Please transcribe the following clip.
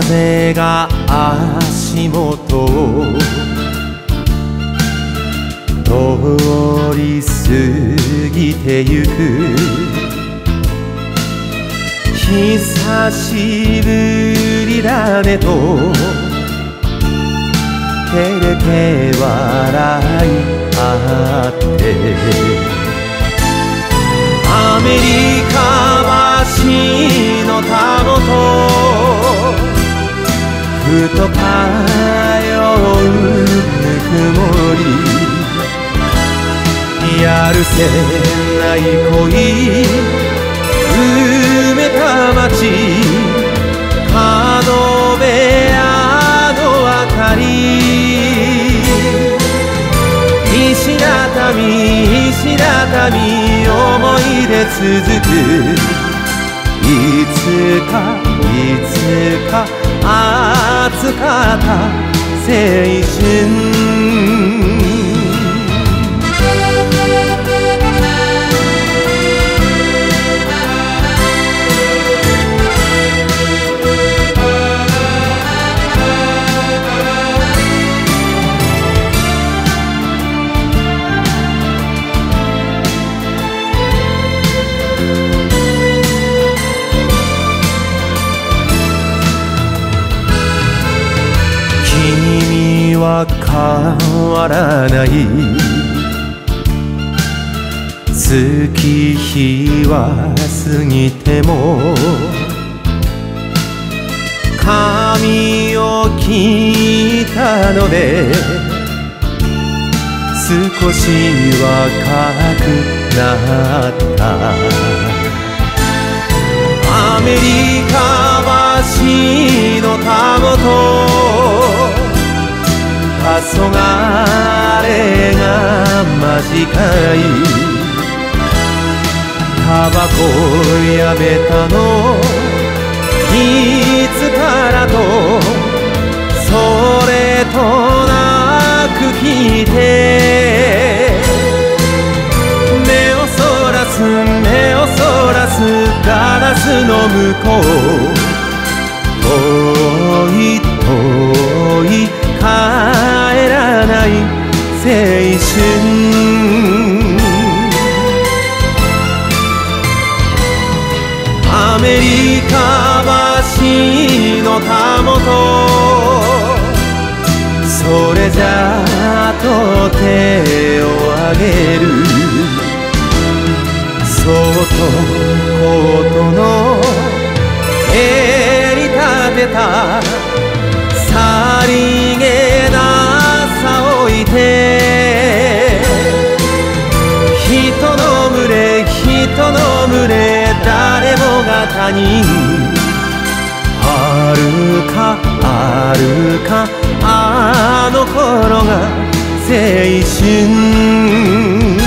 風が足元を通り過ぎてゆく。久しぶりだねと照れて笑い合って、アメリカ橋のたもとふと通うぬくもり、やるせない恋埋めた街、角部屋の明かり、石畳石畳思い出続く。いつか熱かった青春。君は変わらない、月日は過ぎても髪を切ったので少し若くなった。アメリカ橋のたもと黄昏が間近い、タバコやめたのいつからとそれとなく聞いて、目をそらすガラスの向こう、遠い遠い帰らない青春。アメリカ橋のたもとそれじゃと手を挙げる、そっとコートの襟立てたさりげなさ置いて、人の群れ誰もが他人、あるかあの頃が青春。